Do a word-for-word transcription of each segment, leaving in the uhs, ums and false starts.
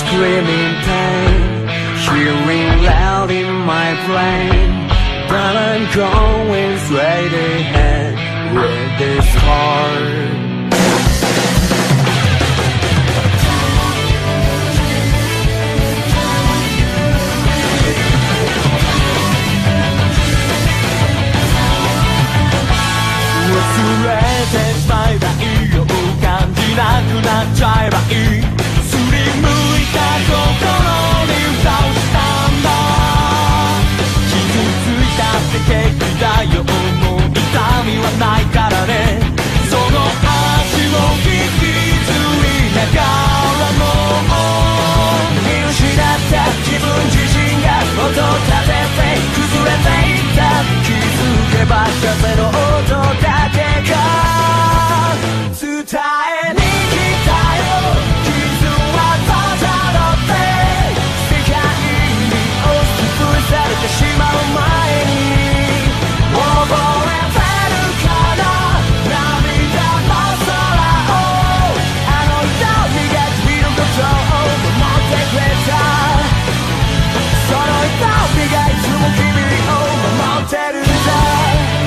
screaming pain, hearing loud in my brain, but I'm going straight ahead with this heart.風の音だけが伝えに来たよ。傷はただって世界に押しつぶされてしまう前に覚えてるかな、涙の空をあの瞳が君のことを守ってくれた。その瞳がいつも君を守ってるんだ。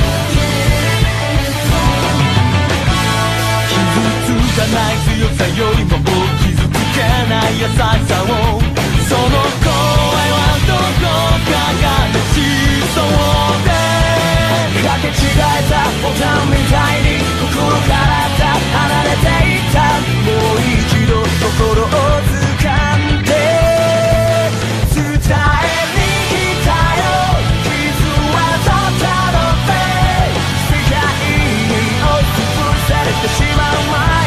ない強さよりも傷つけない優しさを、その声はどこかがしそうで、かけ違えたボタンみたいに心から離れていった。もう一度心を掴んで伝えに来たよ。傷はとったので世界に押しつぶされてしまう前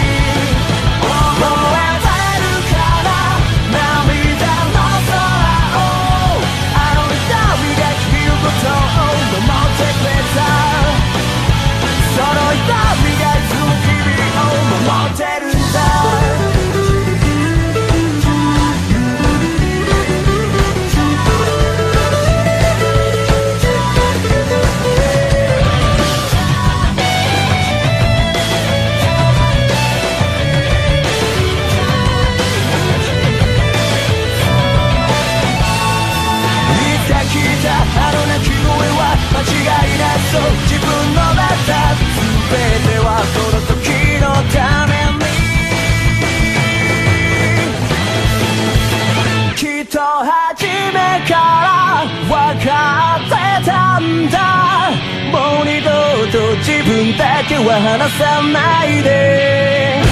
間違いないそう、自分のまた全てはその時のために、きっと初めから分かってたんだ。もう二度と自分だけは離さないで。